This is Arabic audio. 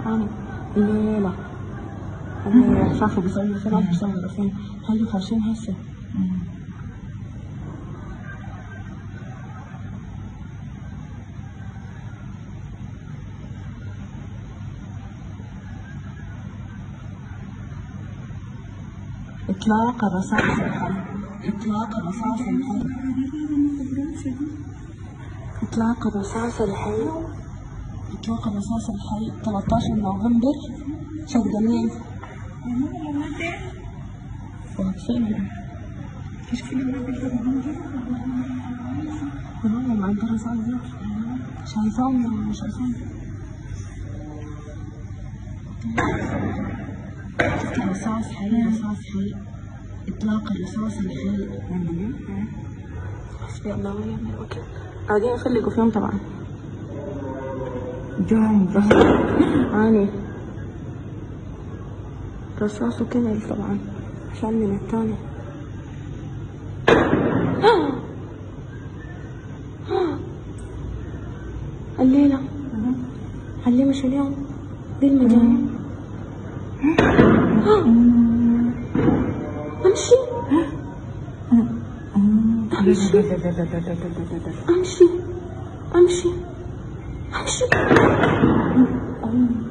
أنا الليلة اللي شافوا بيصوروا في ناس بيصوروا فين هاي خارجين هسه. إطلاق الرصاص الحي. إطلاق الرصاص الحي. إطلاق الرصاص الحي. إطلاق الرصاص الحي 13 نوفمبر شهر جميل. وهكسين ايش كلمة ما عند الرصاص دي شايفاهم ولا مش شايفاهم؟ رصاص حي. رصاص حي. إطلاق الرصاص الحي. حسبي الله ونعم الوكيل. قاعدين يفلقوا فيهم طبعا. جامد عاني رصاصه كمل طبعا عشان من الثاني. الليلة اللي مش اليوم دي المجانين. امشي امشي امشي امشي امشي.